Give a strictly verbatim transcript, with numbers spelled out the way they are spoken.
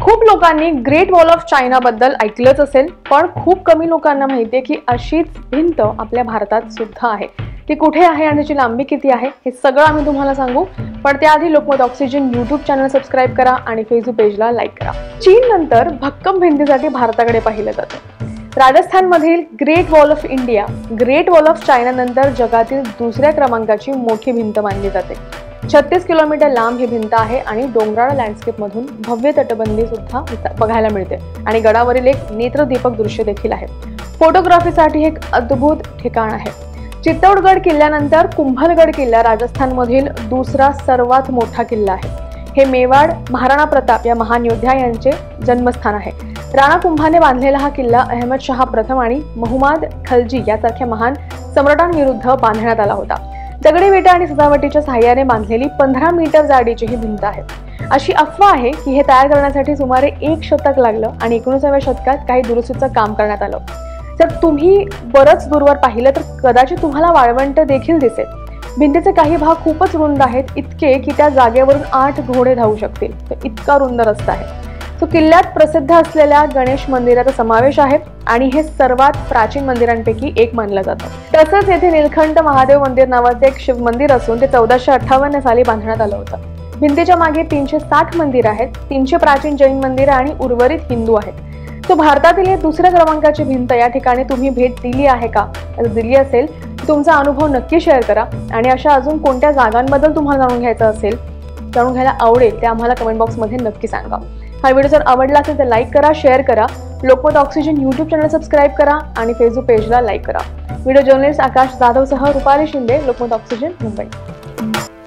खूप लोकांनी great wall of China बद्दल ऐकलंच असेल, पण खूप कमी लोकांना माहिती आहे की अशीच भिंत आपल्या भारतात सुद्धा आहे। ती कुठे आहे आणि त्याची लांबी किती आहे हे सगळं आम्ही तुम्हाला सांगू, पण त्याआधी Lokmat oxygen YouTube channel subscribe करा आणि फेसबुक पेजला लाईक करा। चीन नंतर भक्कम भिंतीसाठी भारताकडे पाहिलं जातं। राजस्थानमधील great wall of India great wall of China नंतर जगातील दुसऱ्या क्रमांकाची मोठी भिंत मानली जाते। छत्तीस किलोमीटर लांब ही भिंत आहे आणि डोंगराळ लँडस्केप मधून भव्य तटबंदी सुद्धा बघायला मिळते आणि गडावरील एक नेत्रदीपक दृश्य देखील आहे। फोटोग्राफीसाठी एक अद्भुत ठिकाण आहे। चित्तौडगड किल्ल्यानंतर कुंभलगड किल्ला राजस्थानमधील दुसरा सर्वात मोठा किल्ला आहे। हे मेवाड महाराणा प्रताप या महान योद्धा यांचे जन्मस्थान आहे। राणा कुंभाने बांधलेला हा किल्ला अहमद शहा प्रथम आणि महमूद खलजी यासारख्या महान सम्राटांविरुद्ध बांधण्यात आला होता। दगडी विटा आणि सजावटीच्या सहाय्याने बांधलेली पंधरा मीटर जाडीची ही भिंत आहे। अशी अफवा आहे की हे तयार करण्यासाठी सुमारे एक शतक लागलं आणि एकोणिसाव्या शतकात काही दुरुस्तीचं काम करण्यात आलं। जर तुम्ही बरंच दूरवर पाहिलं तर कदाचित तुम्हाला वाळवंट देखील दिसेल। भिंतीचे काही भाग खूपच रुंद आहेत, इतके की त्या जागेवरून आठ घोडे धावू शकतील, तर इतका रुंद रस्ता आहे। तो किल्ल्यात प्रसिद्ध असलेल्या गणेश मंदिराचा समावेश आहे आणि हे सर्वात प्राचीन मंदिरांपैकी एक मानलं जातं। तसंच येथे नीलकंठ महादेव मंदिर नावाचे एक शिव मंदिर असून ते चौदाशे अठ्ठावन्न साली बांधण्यात आलं होतं। भिंतीच्या मागे तीनशे साठ मंदिर आहेत, तीनशे प्राचीन जैन मंदिर आणि उर्वरित हिंदू आहेत। तो भारतातील हे दुसऱ्या क्रमांकाची भिंत या ठिकाणी तुम्ही भेट दिली आहे का? जर दिली असेल तुमचा अनुभव नक्की शेअर करा आणि अशा अजून कोणत्या जागांबद्दल तुम्हाला जाणून घ्यायचं असेल, जाणून घ्यायला आवडेल ते आम्हाला कमेंट बॉक्समध्ये नक्की सांगा। हा व्हिडिओ जर आवडला असेल तर लाईक करा, शेअर करा, Lokmat oxygen YouTube channel subscribe करा आणि फेसबुक पेजला लाईक करा। व्हिडिओ जर्नलिस्ट आकाश जाधव सह रुपाली शिंदे, लोकमत ऑक्सिजन, मुंबई।